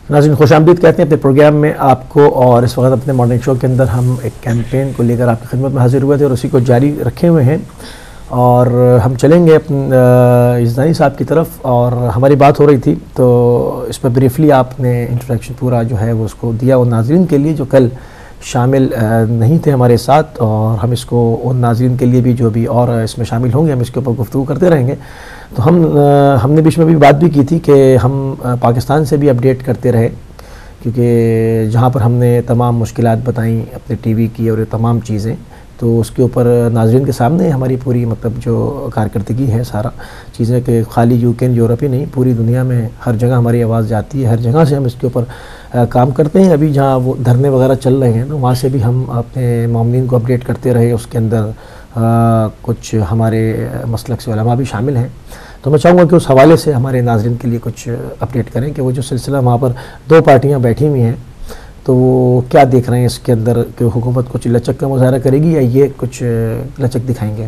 नाज़रीन खुशामदीद कहते हैं अपने प्रोग्राम में आपको। और इस वक्त अपने मॉर्निंग शो के अंदर हम एक कैंपेन को लेकर आपकी खिदमत में हाजिर हुए थे और उसी को जारी रखे हुए हैं। और हम चलेंगे इज़दानी साहब की तरफ। और हमारी बात हो रही थी तो इस पर ब्रीफली आपने इंट्रोडक्शन पूरा जो है वो उसको दिया उन नाज़रीन के लिए जो कल शामिल नहीं थे हमारे साथ। और हम इसको उन नाज़रीन के लिए भी जो भी और इसमें शामिल होंगे हम इसके ऊपर गुफ्तगू करते रहेंगे। तो हमने बीच में भी बात भी की थी कि हम पाकिस्तान से भी अपडेट करते रहे, क्योंकि जहाँ पर हमने तमाम मुश्किलात बताई अपने टीवी की और ये तमाम चीज़ें, तो उसके ऊपर नाज़रीन के सामने हमारी पूरी मतलब जो कारकर्दगी है सारा चीज़ें कि खाली यूके यूरोप ही नहीं पूरी दुनिया में हर जगह हमारी आवाज़ जाती है, हर जगह से हम इसके ऊपर काम करते हैं। अभी जहाँ वो धरने वगैरह चल रहे हैं तो वहाँ से भी हम अपने मोमिनीन को अपडेट करते रहे। उसके अंदर कुछ हमारे मसलक से उलमा भी शामिल हैं। तो मैं चाहूँगा कि उस हवाले से हमारे नाज़रीन के लिए कुछ अपडेट करें कि वो जो सिलसिला वहाँ पर दो पार्टियाँ बैठी हुई हैं तो वो क्या देख रहे हैं इसके अंदर कि हुकूमत कुछ लचक का मुजाहरा करेगी या ये कुछ लचक दिखाएंगे।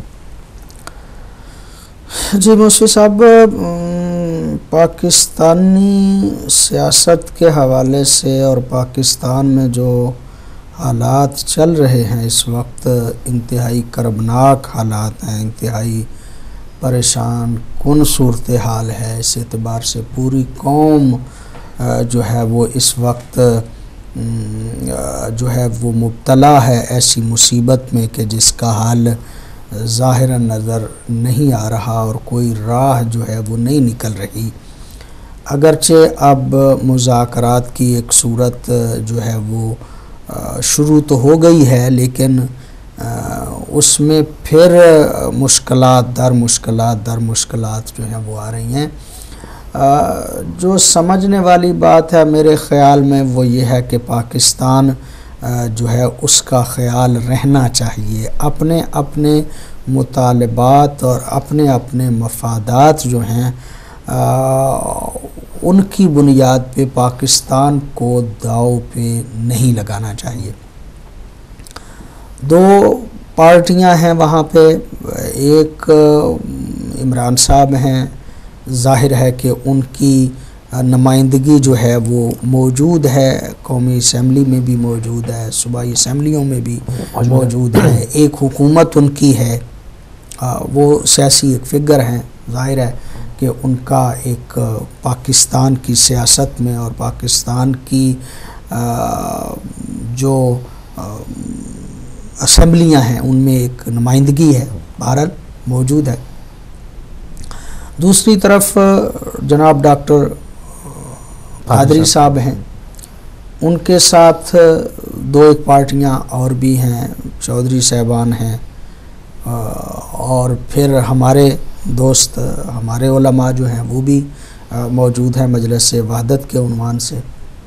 जी मौसी साहब, पाकिस्तानी सियासत के हवाले से और पाकिस्तान में जो हालात चल रहे हैं इस वक्त इंतहाई कर्बनाक हालात हैं, इंतहाई परेशान कुन सूरत हाल है। इस एतबार से पूरी कौम जो है वो इस वक्त जो है वो मुब्तला है ऐसी मुसीबत में कि जिसका हाल ज़ाहिरन नज़र नहीं आ रहा और कोई राह जो है वो नहीं निकल रही। अगरचे अब मुज़ाकरात की एक सूरत जो है वो शुरू तो हो गई है, लेकिन उसमें फिर मुश्किलात दर मुश्किलात जो हैं वो आ रही हैं। जो समझने वाली बात है मेरे ख़्याल में वो ये है कि पाकिस्तान जो है उसका ख़्याल रहना चाहिए। अपने अपने मुतालबात और अपने अपने मफादात जो हैं उनकी बुनियाद पे पाकिस्तान को दाव पे नहीं लगाना चाहिए। दो पार्टियां हैं वहाँ पे, एक इमरान साहब हैं, ज़ाहिर है कि उनकी नुमाइंदगी जो है वो मौजूद है, कौमी असम्बली में भी मौजूद है, सूबाई असम्बलियों में भी मौजूद है। एक हुकूमत उनकी है, वो सियासी एक फ़िगर हैं। ज़ाहिर है कि उनका एक पाकिस्तान की सियासत में और पाकिस्तान की जो असम्बलियाँ हैं उनमें एक नुमाइंदगी है, भारत मौजूद है। दूसरी तरफ जनाब डॉक्टर कादरी साहब हैं, उनके साथ दो एक पार्टियां और भी हैं, चौधरी साहबान हैं और फिर हमारे दोस्त हमारे उलमा जो हैं वो भी मौजूद हैं मजलिस वहदत के उन्वान से।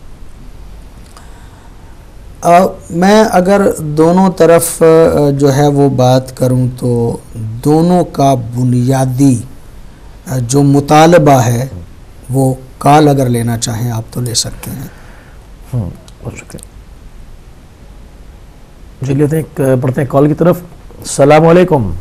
मैं अगर दोनों तरफ जो है वो बात करूं तो दोनों का बुनियादी जो मुतालबा है वो कॉल अगर लेना चाहें आप तो ले सकते हैं। बहुत शुक्रिया। चलिए बढ़ते हैं कॉल की तरफ। अस्सलाम वालेकुम।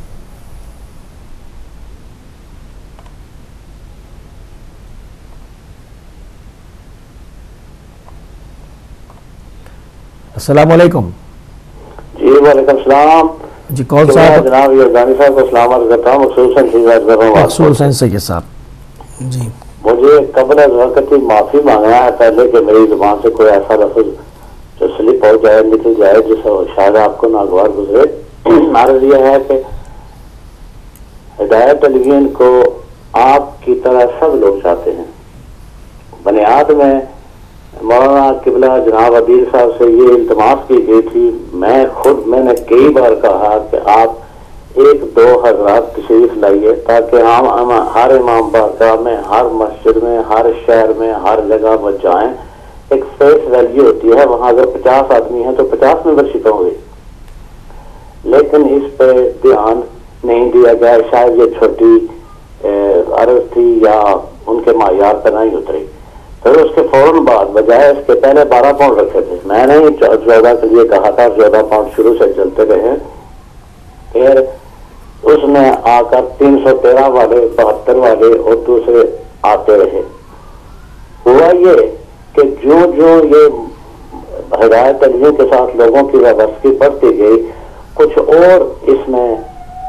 अस्सलाम वालेकुम। जी वालेकुम सलाम। जी कौन साहब? जनाब ये इज़दानी साहब को सलाम अर्ज़ करता हूँ। मकसूद हुसैन सैयद साहब जी, मुझे कबल वक्त ही माफ़ी मांगना है पहले कि मेरी ज़ुबान से कोई ऐसा लफ्ज़ जो स्लिप हो जाए, निकल जाए, जिससे शायद आपको नागवार गुजरे। अर्ज़ यह है कि हिदायत टेलीविजन को आपकी तरह सब लोग चाहते हैं। बुनियाद में मौलाना किबला जनाब अदील साहब से ये इल्तमास की गई थी, मैंने कई बार कहा कि आप एक दो हज़रात तशरीफ लाइए ताकि हम हर इमाम बारगाह में, हर मस्जिद में, हर शहर में, हर जगह पर जाएं। एक फेस वैल्यू होती है, वहाँ अगर 50 आदमी हैं तो 50 मेंबरशिप होंगी, लेकिन इस पे ध्यान नहीं दिया गया। शायद ये छोटी अर्ज थी या उनके मायार पर नहीं उतरी। फिर उसके फौरन बाद बजाय इसके पहले 12 पाउंड रखे थे, मैंने 14 के लिए कहा था, 14 पाउंड शुरू से चलते रहे। फिर उसमें आकर 313 वाले, 72 वाले और दूसरे आते रहे। हुआ ये कि जो जो ये हिदायत अलियों के साथ लोगों की वाबस्तगी बढ़ती गई, कुछ और इसमें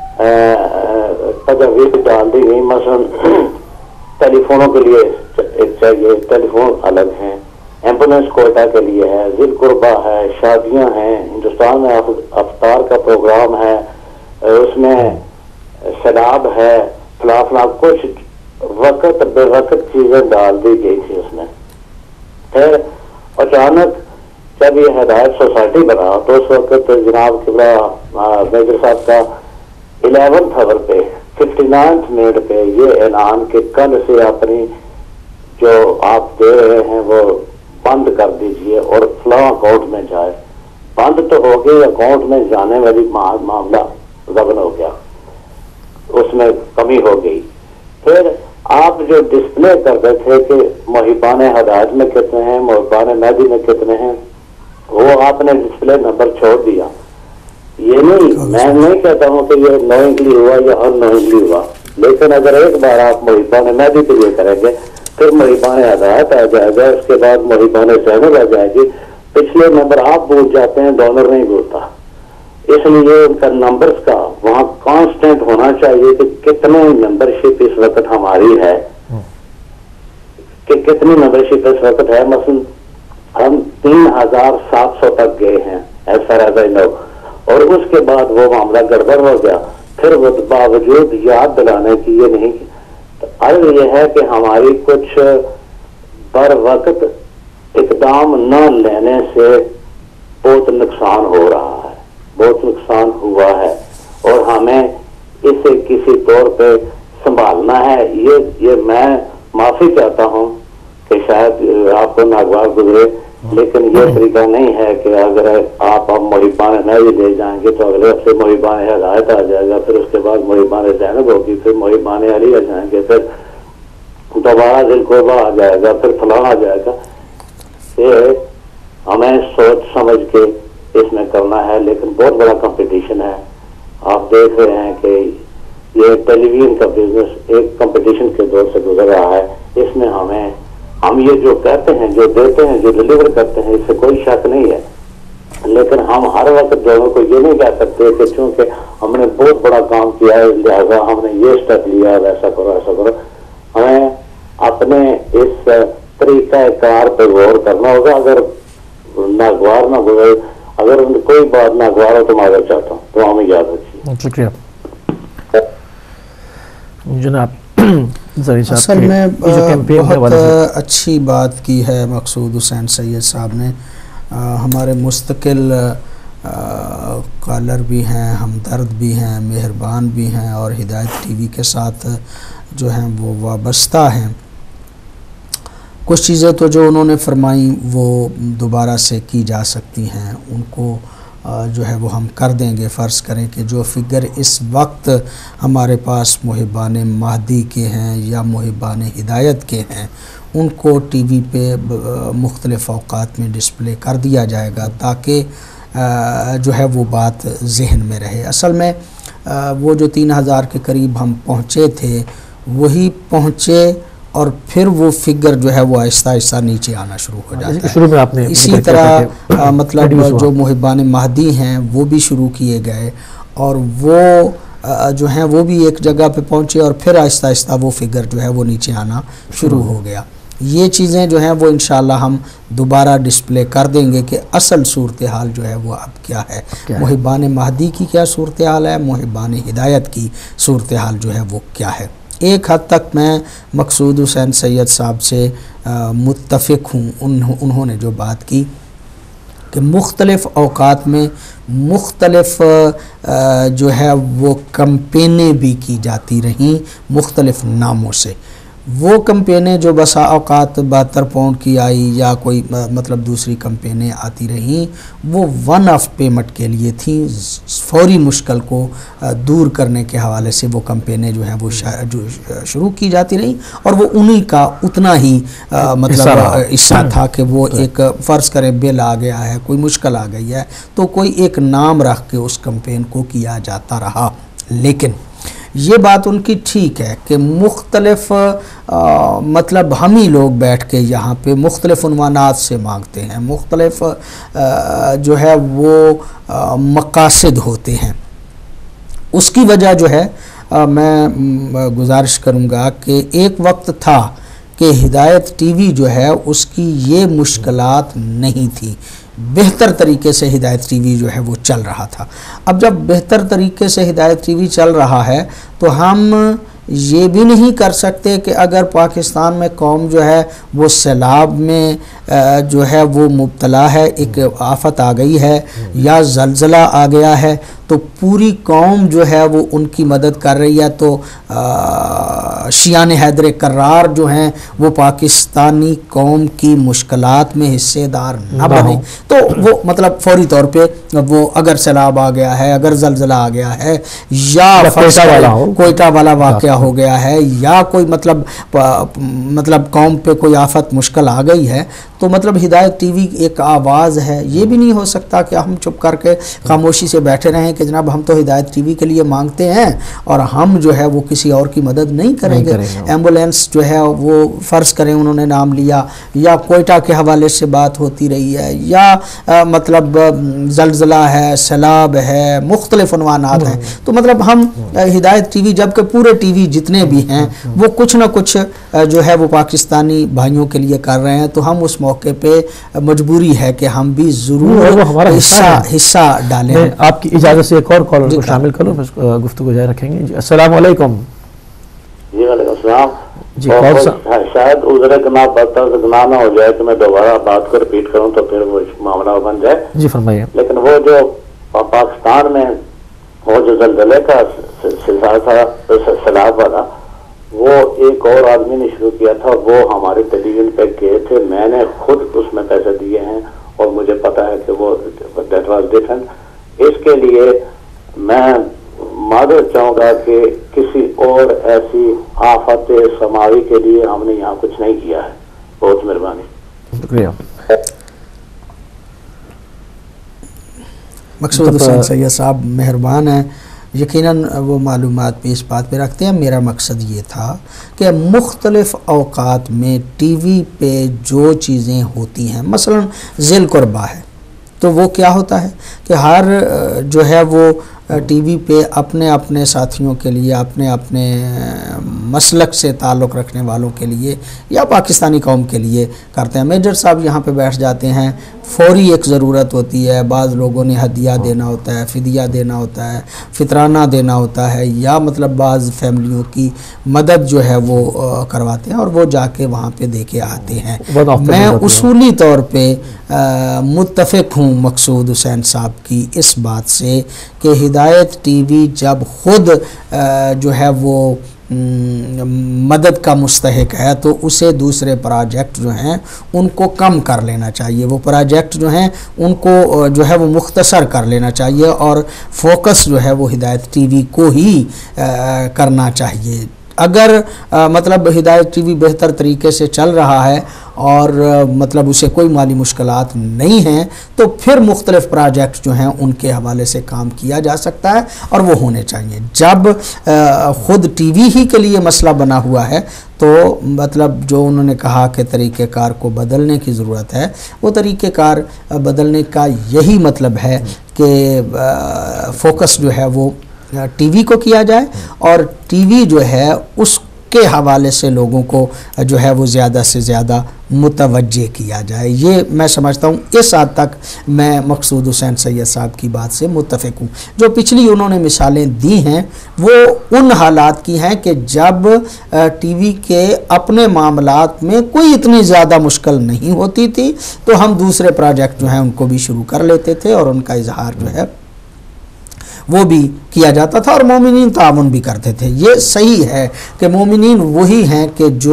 तजवीज़ डाल दी गई। मसलन टेलीफोनों के लिए एक चाहिए, टेलीफोन अलग हैं, एम्बुलेंस कोटा के लिए है, जिल कुर्बा है, शादियां हैं, हिंदुस्तान में अफ्तार का प्रोग्राम है, उसमें शराब है, फला कुछ वक्त बेवक्त चीजें डाल दी गई थी उसमें। फिर अचानक जब ये हिदायत सोसाइटी बना तो उस वक्त जनाब किबला मेजर साहब का 11th आवर पे 59th मिनट पे ये ऐलान कि कल से अपनी जो आप दे रहे हैं वो बंद कर दीजिए और फला अकाउंट में जाए। बंद तो हो गई, अकाउंट में जाने वाली मामला जबन हो गया, उसमें कमी हो गई। फिर आप जो डिस्प्ले करते थे कि मुहिबान हिदायत में कितने हैं, मुहिबान मेहदी में कितने हैं, वो आपने डिस्प्ले नंबर छोड़ दिया। ये नहीं, मैं नहीं कहता हूँ कि ये नोइंगली हुआ या अननोइंगली हुआ, लेकिन अगर एक बार आप मुहिबान मेहदी के लिए करेंगे फिर मुहिबान हिदायत आ जाएगा, उसके बाद मुहिबान ज़ैनब आ जाएगी, पिछले नंबर आप भूल जाते हैं, डोनर नहीं भूलता। इसलिए उनका नंबर्स का वहाँ कांस्टेंट होना चाहिए कि कितने मेंबरशिप इस वक्त हमारी है, कि कितनी मेंबरशिप इस वक्त है। मसलन हम 3700 तक गए हैं as far as I know, और उसके बाद वो मामला गड़बड़ हो गया। फिर वो बावजूद याद दिलाने की ये नहीं, तो अर्ज ये है कि हमारी कुछ बर वक्त इकदाम न लेने से बहुत नुकसान हो रहा है, बहुत नुकसान हुआ है, और हमें इसे किसी तौर पे संभालना है। ये मैं माफी चाहता हूँ कि शायद आपको नागवार गुजरे, लेकिन ये तरीका नहीं है कि अगर आप अब मुहिबान नहीं ले जाएंगे तो अगले हफ्ते मुहिबान हिदायत आ जाएगा, फिर उसके बाद मुहिबान ज़ैनब होगी, फिर मुहिबान अली आ जाएंगे, फिर दोबारा दिल कोबा आ जाएगा, फिर फलां आ जाएगा। ये हमें सोच समझ के इसमें करना है, लेकिन बहुत बड़ा कंपटीशन है। आप देख रहे हैं कि ये टेलीविजन का बिजनेस एक कंपटीशन के दौर से गुजर रहा है। इसमें हम ये जो कहते हैं, जो देते हैं, जो डिलीवर करते हैं, इससे कोई शक नहीं है, लेकिन हम हर वक्त लोगों को ये नहीं कह सकते कि चूंकि हमने बहुत बड़ा काम किया है लिहाजा हमने ये स्टेप लिया, वैसा करो ऐसा करो। हमें अपने इस तरीका कार पर गौर करना होगा। अगर नागवार ना गुजरे, अगर कोई बात नागवार हो तो माजर चाहता हूँ, तो हमें याद रखिए। शुक्रिया जनाब। असल में बहुत अच्छी बात की है मकसूद हुसैन सैयद साहब ने। हमारे मुस्तकिल कॉलर भी हैं, हमदर्द भी हैं, मेहरबान भी हैं, और हिदायत टीवी के साथ जो हैं वो वाबस्ता हैं। कुछ चीज़ें तो जो उन्होंने फरमाई वो दोबारा से की जा सकती हैं, उनको जो है वो हम कर देंगे। फ़र्ज़ करें कि जो फिगर इस वक्त हमारे पास मुहिबान महदी के हैं या मुहिबान हिदायत के हैं, उनको टीवी पे मुख्तलिफ़ औक़ात में डिस्प्ले कर दिया जाएगा ताकि जो है वो बात जहन में रहे। असल में वो जो 3000 के करीब हम पहुँचे थे वही पहुँचे, और फिर वो फिगर जो है वो आहिस्ता आहिस्ता नीचे आना शुरू हो जाता है। शुरू में आपने इसी तरह मतलब जो मुहिबान महदी हैं वो भी शुरू किए गए, और वो जो हैं वो भी एक जगह पे पहुँचे, और फिर आहिस्ता आहिस्ता वो फिगर जो है वो नीचे आना शुरू हो गया। ये चीज़ें जो हैं वो इंशाल्लाह हम दोबारा डिस्प्ले कर देंगे कि असल सूरत हाल जो है वो अब क्या है, मुहिबान महदी की क्या सूरत हाल है, मुहिबान हिदायत की सूरत हाल जो है वो क्या है। एक हद तक मैं मकसूद हुसैन सैयद साहब से मुत्तफ़िक हूँ। उन्होंने जो बात की कि मुख्तलिफ़ औक़ात में मुख्तलिफ़ जो है वो कैंपेनें भी की जाती रहीं मुख्तलिफ़ नामों से। वो कैंपेनें जो बसा औक़ात 72 पाउंड की आई या कोई मतलब दूसरी कैंपेनें आती रहीं, वो वन ऑफ पेमेंट के लिए थी, फौरी मुश्किल को दूर करने के हवाले से वो कैंपेनें जो हैं वो शुरू की जाती रहीं, और वो उन्हीं का उतना ही मतलब हिस्सा था कि वो एक फ़र्ज़ करें बिल आ गया है, कोई मुश्किल आ गई है, तो कोई एक नाम रख के उस कैंपेन को किया जाता रहा। लेकिन ये बात उनकी ठीक है कि मुख्तलिफ मतलब हम ही लोग बैठ के यहाँ पे मुख्तलिफ उन्वानात से मांगते हैं, मुख्तलिफ जो है वो मकासद होते हैं। उसकी वजह जो है मैं गुजारिश करूँगा कि एक वक्त था कि हिदायत टीवी जो है उसकी ये मुश्किलात नहीं थी, बेहतर तरीके से हिदायत टीवी जो है वो चल रहा था। अब जब बेहतर तरीके से हिदायत टीवी चल रहा है तो हम ये भी नहीं कर सकते कि अगर पाकिस्तान में कौम जो है वो सैलाब में जो है वो मुब्तला है, एक आफत आ गई है या ज़लज़ला आ गया है, तो पूरी कौम जो है वो उनकी मदद कर रही है। तो शियान हैदर कर्रार जो हैं वो पाकिस्तानी कौम की मुश्किलात में हिस्सेदार न बने, तो वो मतलब फौरी तौर पे वो अगर सैलाब आ गया है, अगर ज़लज़ला आ गया है या कोयटा वाला वाक़या हो गया है या कोई मतलब कौम पे कोई आफत मुश्किल आ गई है, तो मतलब हिदायत टीवी एक आवाज़ है। ये भी नहीं हो सकता कि हम चुप करके खामोशी से बैठे रहें कि जनाब हम तो हिदायत टीवी के लिए मांगते हैं और हम जो है वो किसी और की मदद नहीं करेंगे। एम्बुलेंस जो है वो फ़र्ज़ करें उन्होंने नाम लिया या कोयटा के हवाले से बात होती रही है या मतलब ज़लज़ला है, सैलाब है, मुख्तलिफ उन्वानात हैं, तो मतलब हम हिदायत टीवी जबकि पूरे टीवी जितने भी हैं वो कुछ ना कुछ जो है वो पाकिस्तानी भाइयों के लिए कर रहे हैं, तो हम उस मौके पे मजबूरी है कि हम भी ज़रूर हिस्सा डालें। आपकी इजाज़त से एक और कॉलर को शामिल करो, गुफ्तगू जारी रखेंगे। जी अस्सलाम वालेकुम। जी वालेकुम सलाम। जी शायद उधर गुनाह ना हो जाए कि मैं दोबारा बात को रिपीट करूं तो फिर वो मामला बन जाए। जी फरमाइए। लेकिन वो जो पाकिस्तान में वो जो ज़लज़ले का सिलसिला था सैलाब वाला, वो एक और आदमी ने शुरू किया था, वो हमारे टेलीविजन पे गए थे, मैंने खुद उसमें पैसे दिए हैं और मुझे पता है कि वो दैट वाज डिफरेंट। इसके लिए मैं मादर चाहूँगा कि किसी और ऐसी आफत समावी के लिए हमने यहाँ कुछ नहीं किया है। बहुत मेहरबानी। शुक्रिया। मकसूद हुसैन सैयद साहब मेहरबान हैं, यकीनन वो मालूमात भी इस बात पे रखते हैं। मेरा मकसद ये था कि मुख्तलिफ़ औक़ात में टीवी पे जो चीज़ें होती हैं, मसलन ज़िल कुर्बा है, तो वो क्या होता है कि हर जो है वो टीवी पे अपने अपने साथियों के लिए, अपने अपने मसलक से ताल्लुक़ रखने वालों के लिए या पाकिस्तानी कौम के लिए करते हैं। मेजर साहब यहाँ पे बैठ जाते हैं, फौरी एक ज़रूरत होती है, बाज़ लोगों ने हदिया देना होता है, फ़िदिया देना होता है, फ़ितराना देना होता है, या मतलब बाज़ फैमिलियों की मदद जो है वो करवाते हैं और वो जाके वहाँ पे दे के आते हैं। मैं उसूली तौर पर मुत्तफ़िक़ हूँ मकसूद हुसैन साहब की इस बात से कि हिदायत टीवी जब ख़ुद जो है वो मदद का मुस्तहिक है तो उसे दूसरे प्रोजेक्ट जो हैं उनको कम कर लेना चाहिए, वो प्रोजेक्ट जो हैं उनको जो है वो मुख्तसर कर लेना चाहिए और फोकस जो है वो हिदायत टीवी को ही करना चाहिए। अगर मतलब हिदायत टीवी बेहतर तरीके से चल रहा है और मतलब उसे कोई माली मुश्किलात नहीं हैं तो फिर मुख्तलिफ़ प्रोजेक्ट जो हैं उनके हवाले से काम किया जा सकता है और वो होने चाहिए। जब ख़ुद टीवी ही के लिए मसला बना हुआ है तो मतलब जो उन्होंने कहा कि तरीक़ेकार को बदलने की ज़रूरत है, वो तरीक़ेकार बदलने का यही मतलब है कि फोकस जो है वो टीवी को किया जाए और टीवी जो है उसके हवाले से लोगों को जो है वो ज़्यादा से ज़्यादा मुतवज्जे किया जाए। ये मैं समझता हूँ, इस हद तक मैं मकसूद हुसैन सैयद साहब की बात से मुत्तफ़िक़ हूँ। जो पिछली उन्होंने मिसालें दी हैं वो उन हालात की हैं कि जब टीवी के अपने मामलात में कोई इतनी ज़्यादा मुश्किल नहीं होती थी तो हम दूसरे प्रोजेक्ट जो हैं उनको भी शुरू कर लेते थे और उनका इजहार जो है वो भी किया जाता था और मोमिनीन ताउन भी करते थे। ये सही है कि मोमिनीन वही हैं कि जो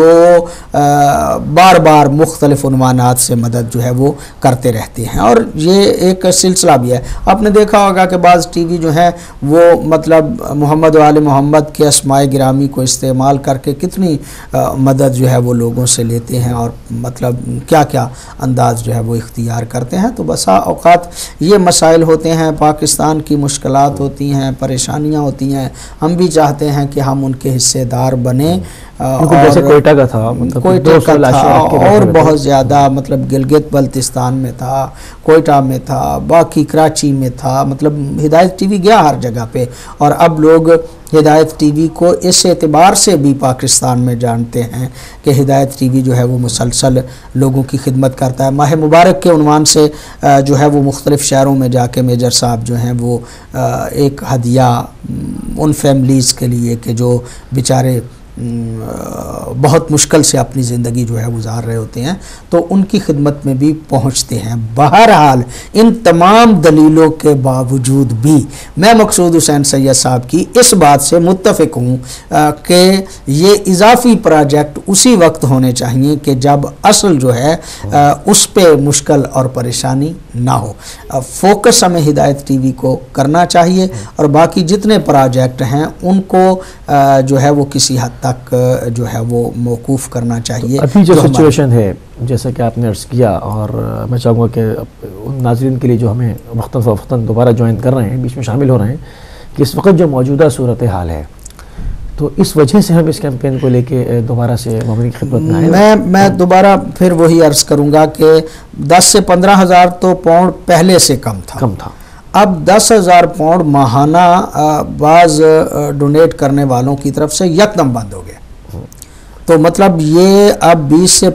बार बार मुख्तलिफ उन्वानात से मदद जो है वो करते रहते हैं और ये एक सिलसिला भी है। आपने देखा होगा कि बाज़ टीवी जो हैं वो मतलब मोहम्मद वाले मोहम्मद के अस्माए गिरामी को इस्तेमाल करके कितनी मदद जो है वो लोगों से लेते हैं और मतलब क्या क्या अंदाज जो है वो इख्तियार करते हैं। तो बसा औक़ात ये मसाइल होते हैं, पाकिस्तान की मुश्किलात होती हैं, परेशानियां होती हैं, हम भी चाहते हैं कि हम उनके हिस्सेदार बने। और जैसे कोयटा का था, मतलब कोयटा का था और बहुत ज़्यादा, मतलब गिलगित बल्तिस्तान में था, कोयटा में था, बाकी कराची में था, मतलब हिदायत टीवी गया हर जगह पे। और अब लोग हिदायत टीवी को इस एतबार से भी पाकिस्तान में जानते हैं कि हिदायत टीवी जो है वो मुसलसल लोगों की खिदमत करता है। माह मुबारक के उन्वान से जो है वो मुख्तलिफ़ शहरों में जाके मेजर साहब जो हैं वो एक हदिया उन फैमिलीज़ के लिए कि जो बेचारे बहुत मुश्किल से अपनी ज़िंदगी जो है गुजार रहे होते हैं, तो उनकी खिदमत में भी पहुंचते हैं। बहरहाल इन तमाम दलीलों के बावजूद भी मैं मकसूद हुसैन सैयद साहब की इस बात से मुत्तफ़िक हूँ कि ये इजाफ़ी प्रोजेक्ट उसी वक्त होने चाहिए कि जब असल जो है उस पर मुश्किल और परेशानी ना हो। फोकस हमें हिदायत टीवी को करना चाहिए और बाकी जितने प्रोजेक्ट हैं उनको जो है वो किसी हद तक जो है वो मौकूफ़ करना चाहिए। अभी जो सिचुएशन है, जैसा कि आपने अर्ज़ किया, और मैं चाहूँगा कि उन नाज़रीन के लिए जो हमें वक्तन फ़वक्तन दोबारा ज्वाइन कर रहे हैं, बीच में शामिल हो रहे हैं, कि इस वक्त जो मौजूदा सूरत हाल है, तो इस वजह से हम इस कैंपेन को लेके दोबारा से मोमिन की खिदमत में आए। मैं दोबारा फिर वही अर्ज़ करूँगा कि 10 से 15 हज़ार तो पाउंड पहले से कम था। अब 10,000 पाउंड माहाना बाज़ डोनेट करने वालों की तरफ से यकदम बंद हो गया। तो मतलब ये अब 20 से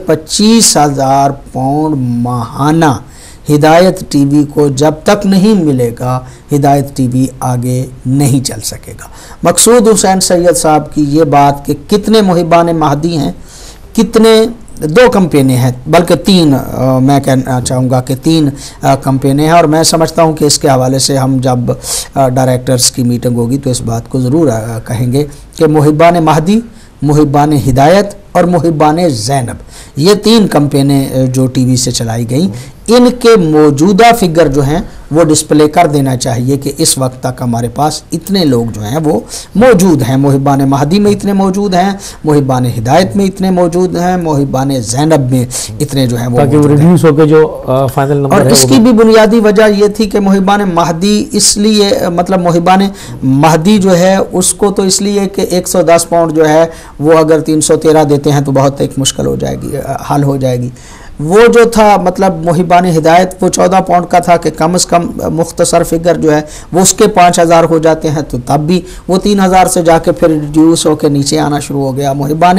25,000 पाउंड माहाना हिदायत टीवी को जब तक नहीं मिलेगा, हिदायत टीवी आगे नहीं चल सकेगा। मकसूद हुसैन सैयद साहब की ये बात कि कितने मुहिबान महदी हैं, कितने 2 कैंपेनें हैं, बल्कि 3 मैं कहना चाहूँगा कि 3 कैंपेनें हैं। और मैं समझता हूँ कि इसके हवाले से हम जब डायरेक्टर्स की मीटिंग होगी तो इस बात को ज़रूर कहेंगे कि मुहिबान महदी, मुहिबान हिदायत और मुहिबान ज़ैनब, ये 3 कैंपेनें जो टीवी से चलाई गई, इनके मौजूदा फिगर जो हैं वो डिस्प्ले कर देना चाहिए कि इस वक्त तक हमारे पास इतने लोग जो हैं वो मौजूद हैं। मुहिबान महदी में इतने मौजूद हैं, मुहिबान हिदायत में इतने मौजूद हैं, मुहिबान ज़ैनब में इतने जो हैं वो रिड्यूस होकर जो फाइनल नंबर और इसकी भी बुनियादी वजह ये थी कि मुहिबान महदी इसलिए, मतलब मुहिबान महदी जो है उसको तो इसलिए कि 110 पाउंड जो है वो अगर 313 देते हैं तो बहुत एक मुश्किल हो जाएगी, हल हो जाएगी। वो जो था मतलब मुहिबान हिदायत वो 14 पाउंड का था कि कम से कम मुख्तसर फिगर जो है वो उसके 5,000 हो जाते हैं, तो तब भी वो 3,000 से जाके फिर रिड्यूस होकर नीचे आना शुरू हो गया। मुहिबान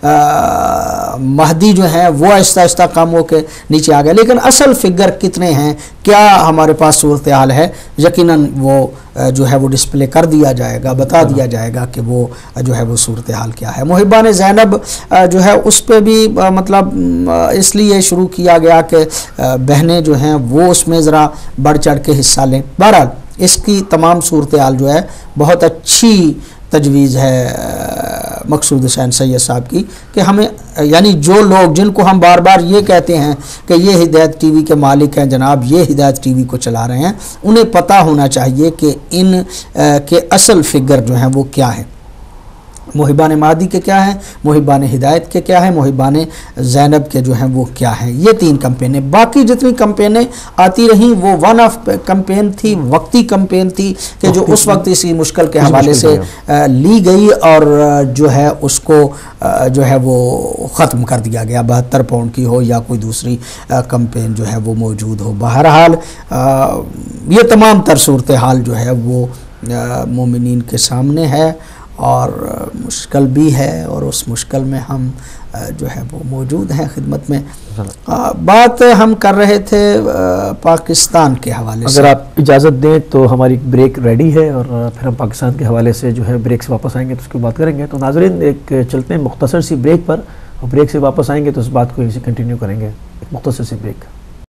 महदी जो है वो आहिस्ता आहिस्ता कम होकर नीचे आ गया। लेकिन असल फिगर कितने हैं, क्या हमारे पास सूरत हाल है, यकीनन वो जो है वो डिस्प्ले कर दिया जाएगा, बता दिया जाएगा कि वो जो है वो सूरत हाल क्या है। मुहिबान ज़ैनब जो है उस पर भी मतलब इसलिए शुरू किया गया कि बहनें जो हैं वो उसमें ज़रा बढ़ चढ़ के हिस्सा लें। बहरहाल इसकी तमाम सूरत हाल जो है बहुत अच्छी तजवीज़ है मकसूद हुसैन सैयद साहब की कि हमें, यानी जो लोग जिनको हम बार बार ये कहते हैं कि ये हिदायत टीवी के मालिक हैं जनाब, ये हिदायत टीवी को चला रहे हैं, उन्हें पता होना चाहिए कि इन के असल फिगर जो हैं वो क्या हैं, मुहिबान महदी के क्या हैं, मुहिबान हिदायत के क्या है, मुहिबान ज़ैनब के जो हैं वो क्या हैं। ये 3 कैंपेनें, बाकी जितनी कैंपेनें आती रहीं वो वन ऑफ कैंपेन थी, वक्ती कैंपेन थी कि जो उस वक्त इसी मुश्किल के हवाले से ली गई और जो है उसको जो है वो ख़त्म कर दिया गया, 72 पाउंड की हो या कोई दूसरी कैंपेन जो है वो मौजूद हो। बहरहाल ये तमाम तर सूरत हाल जो है वो मोमिनीन के सामने है और मुश्किल भी है, और उस मुश्किल में हम जो है वो मौजूद हैं खिदमत में। बात हम कर रहे थे पाकिस्तान के हवाले से। अगर आप इजाज़त दें तो हमारी ब्रेक रेडी है और फिर हम पाकिस्तान के हवाले से जो है ब्रेक से वापस आएंगे तो उसकी बात करेंगे। तो नाज़रीन एक चलते हैं मुख्तसर सी ब्रेक पर, और ब्रेक से वापस आएंगे तो उस बात को इसी कंटिन्यू करेंगे। एक मुख्तसर सी ब्रेक।